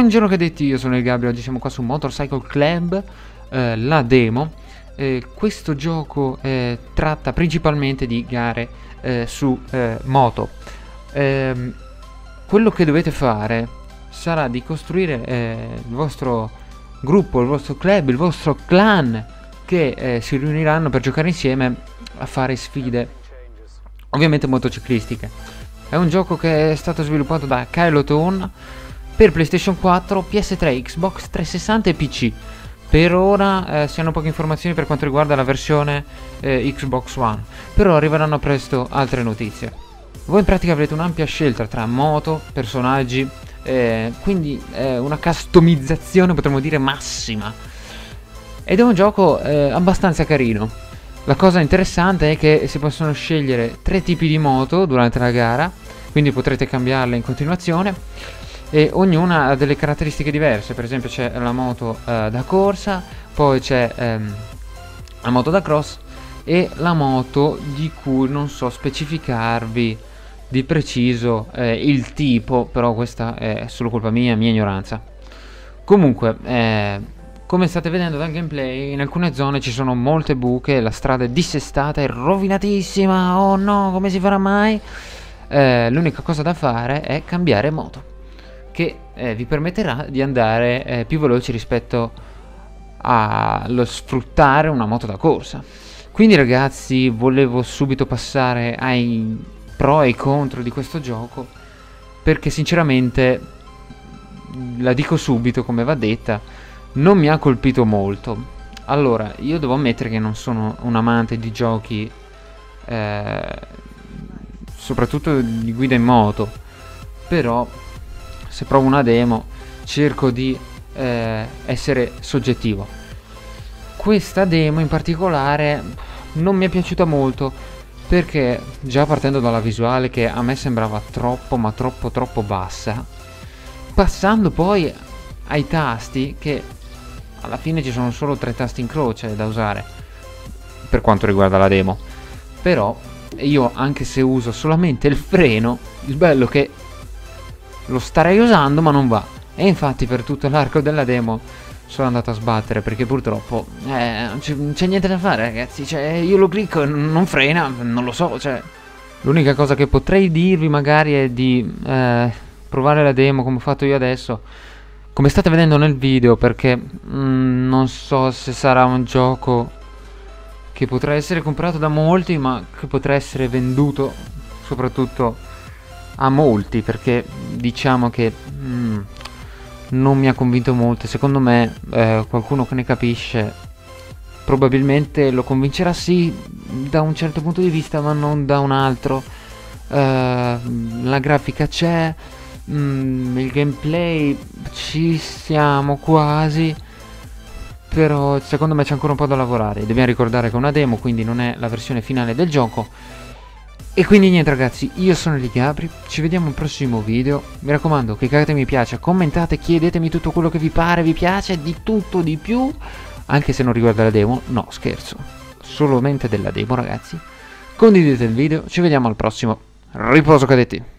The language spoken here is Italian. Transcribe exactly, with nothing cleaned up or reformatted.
Buongiorno cadetti, io sono il Gabri, oggi siamo qua su Motorcycle Club, eh, la demo. Eh, questo gioco eh, tratta principalmente di gare eh, su eh, moto. Eh, quello che dovete fare sarà di costruire eh, il vostro gruppo, il vostro club, il vostro clan, che eh, si riuniranno per giocare insieme a fare sfide, ovviamente motociclistiche. È un gioco che è stato sviluppato da Kyloton per PlayStation quattro, P S tre, Xbox trecentosessanta e P C. Per ora eh, si hanno poche informazioni per quanto riguarda la versione eh, Xbox One, però arriveranno presto altre notizie. Voi in pratica avrete un'ampia scelta tra moto, personaggi, eh, quindi eh, una customizzazione potremmo dire massima. Ed è un gioco eh, abbastanza carino. La cosa interessante è che si possono scegliere tre tipi di moto durante la gara, quindi potrete cambiarle in continuazione. E ognuna ha delle caratteristiche diverse. Per esempio c'è la moto eh, da corsa, poi c'è ehm, la moto da cross e la moto di cui non so specificarvi di preciso eh, il tipo, però questa è solo colpa mia, mia ignoranza. Comunque eh, come state vedendo dal gameplay, in alcune zone ci sono molte buche, la strada è dissestata, è rovinatissima, oh no, come si farà mai? Eh, l'unica cosa da fare è cambiare moto, che eh, vi permetterà di andare eh, più veloci rispetto allo sfruttare una moto da corsa. Quindi ragazzi, volevo subito passare ai pro e ai contro di questo gioco, perché sinceramente, la dico subito come va detta, non mi ha colpito molto. Allora, io devo ammettere che non sono un amante di giochi eh, soprattutto di guida in moto, però se provo una demo cerco di eh, essere soggettivo. Questa demo in particolare non mi è piaciuta molto, perché già partendo dalla visuale, che a me sembrava troppo ma troppo troppo bassa, passando poi ai tasti, che alla fine ci sono solo tre tasti in croce da usare per quanto riguarda la demo. Però io, anche se uso solamente il freno, il bello è che lo starei usando ma non va, e infatti per tutto l'arco della demo sono andato a sbattere, perché purtroppo eh, non c'è niente da fare ragazzi, cioè io lo clicco e non frena, non lo so, cioè l'unica cosa che potrei dirvi magari è di eh, provare la demo come ho fatto io adesso, come state vedendo nel video, perché mm, non so se sarà un gioco che potrà essere comprato da molti, ma che potrà essere venduto soprattutto a molti, perché diciamo che mm, non mi ha convinto molto. Secondo me eh, qualcuno che ne capisce probabilmente lo convincerà, sì, da un certo punto di vista, ma non da un altro. Eh, la grafica c'è, mm, il gameplay ci siamo quasi, però secondo me c'è ancora un po' da lavorare. Dobbiamo ricordare che è una demo, quindi non è la versione finale del gioco. E quindi niente ragazzi, io sono il Gabri, ci vediamo al prossimo video. Mi raccomando, cliccate mi piace, commentate, chiedetemi tutto quello che vi pare, vi piace, di tutto, di più. Anche se non riguarda la demo, no scherzo, solamente della demo ragazzi. Condividete il video, ci vediamo al prossimo. Riposo cadetti.